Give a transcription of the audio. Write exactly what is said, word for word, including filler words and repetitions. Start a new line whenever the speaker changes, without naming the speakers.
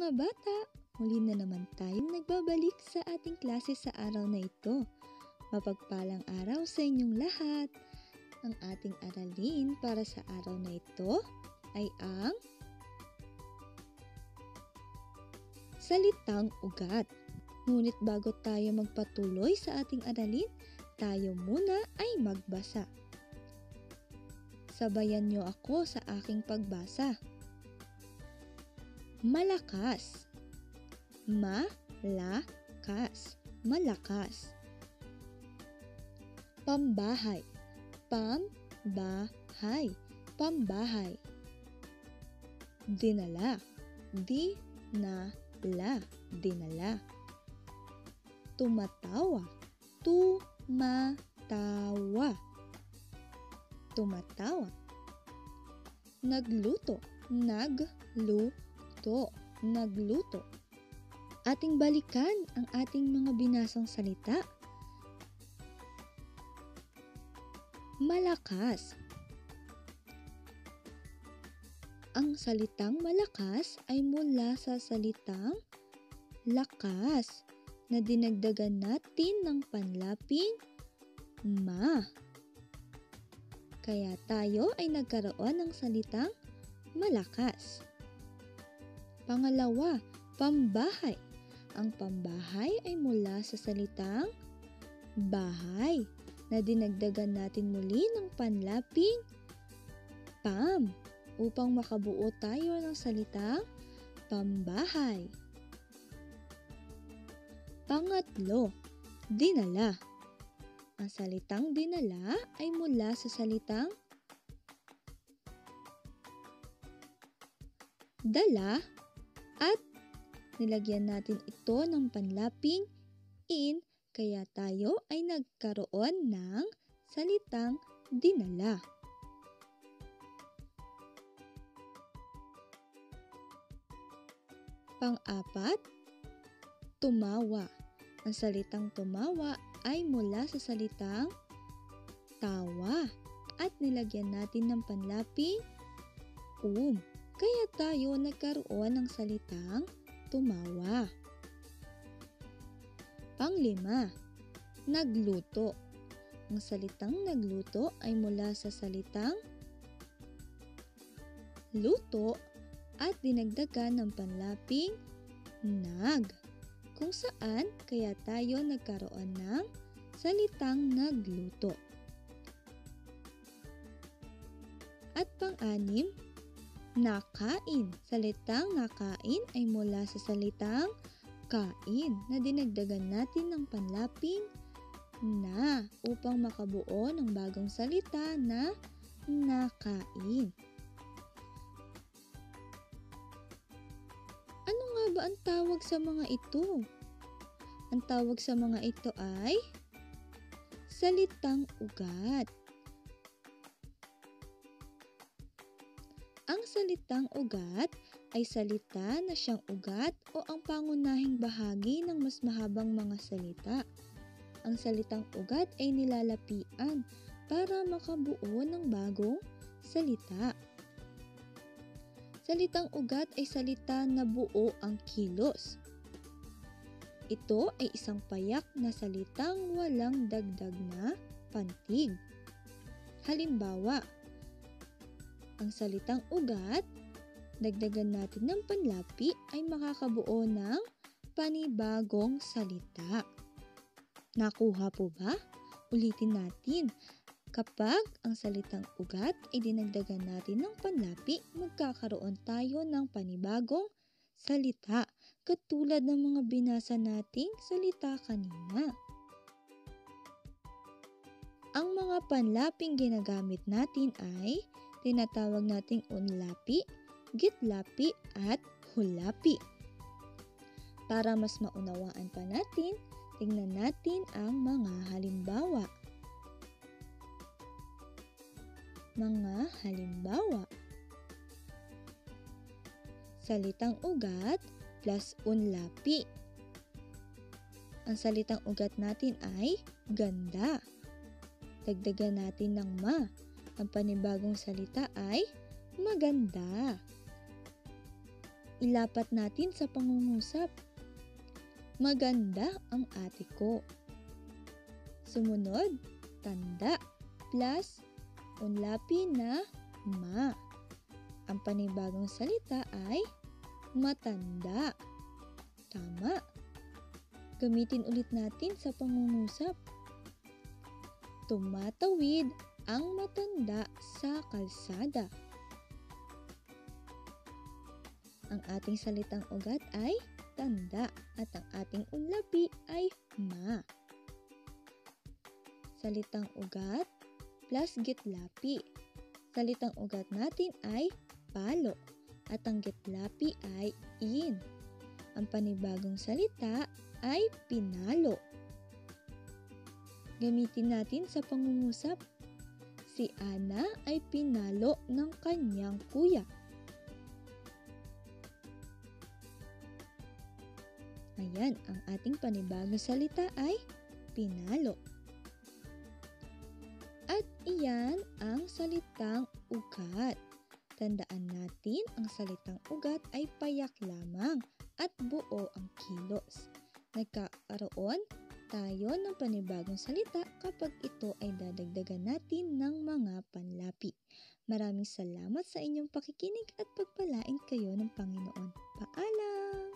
mga bata! Muli na naman tayong nagbabalik sa ating klase sa araw na ito. Mapagpalang araw sa inyong lahat. Ang ating aralin para sa araw na ito ay ang salitang ugat. Ngunit bago tayo magpatuloy sa ating aralin, tayo muna ay magbasa. Sabayan niyo ako sa aking pagbasa. Malakas. Ma-la-kas. Malakas. Pambahay. Pam-ba-hay. Pambahay. Dinala. Di-na-la. Dinala. Tumatawa. Tu-ma-tawa. Tumatawa. Nagluto. Nagluto. Nagluto. Ating balikan ang ating mga binasang salita. Malakas. Ang salitang malakas ay mula sa salitang lakas na dinagdagan natin ng panlaping ma. Kaya tayo ay nagkaroon ng salitang malakas. Pangalawa, pambahay. Ang pambahay ay mula sa salitang bahay na dinagdagan natin muli ng panlaping pam upang makabuo tayo ng salitang pambahay. Pangatlo, dinala. Ang salitang dinala ay mula sa salitang dala at nilagyan natin ito ng panlaping in, kaya tayo ay nagkaroon ng salitang dinala. Pang-apat, tumawa. Ang salitang tumawa ay mula sa salitang tawa at nilagyan natin ng panlaping um. Kaya tayo nagkaroon ng salitang tumawa. Panglima, nagluto. Ang salitang nagluto ay mula sa salitang luto at dinagdagan ng panlaping nag, kung saan kaya tayo nagkaroon ng salitang nagluto. At pang-anim, nakain. Salitang nakain ay mula sa salitang kain na dinagdagan natin ng panlaping na upang makabuo ng bagong salita na nakain. Ano nga ba ang tawag sa mga ito? Ang tawag sa mga ito ay salitang ugat. Ang salitang ugat ay salita na siyang ugat o ang pangunahing bahagi ng mas mahabang mga salita. Ang salitang ugat ay nilalapian para makabuo ng bagong salita. Salitang ugat ay salita na buo ang kilos. Ito ay isang payak na salitang walang dagdag na pantig. Halimbawa, ang salitang ugat, dagdagan natin ng panlapi ay makakabuo ng panibagong salita. Nakuha po ba? Ulitin natin. Kapag ang salitang ugat ay dinagdagan natin ng panlapi, magkakaroon tayo ng panibagong salita, katulad ng mga binasa nating salita kanina. Ang mga panlaping ginagamit natin ay tinatawag nating unlapi, gitlapi, at hulapi. Para mas maunawaan pa natin, tingnan natin ang mga halimbawa. Mga halimbawa. Salitang ugat plus unlapi. Ang salitang ugat natin ay ganda. Dagdagan natin ng ma. Ang panibagong salita ay maganda. Ilapat natin sa pangungusap. Maganda ang ate ko. Sumunod, tanda plus unlapi na ma. Ang panibagong salita ay matanda. Tama. Gamitin ulit natin sa pangungusap. Tumatawid ang matanda sa kalsada. Ang ating salitang ugat ay tanda at ang ating unlapi ay ma. Salitang ugat plus gitlapi. Salitang ugat natin ay palo at ang gitlapi ay in. Ang panibagong salita ay pinalo. Gamitin natin sa pangungusap. Si Ana ay pinalo ng kanyang kuya. Ayan, ang ating panibagong salita ay pinalo. At iyan ang salitang ugat. Tandaan natin, ang salitang ugat ay payak lamang at buo ang kilos. Nagkakaroon tayo ng panibagong salita kapag ito ay dadagdagan natin ng mga panlapi. Maraming salamat sa inyong pakikinig at pagpalain kayo ng Panginoon. Paalam!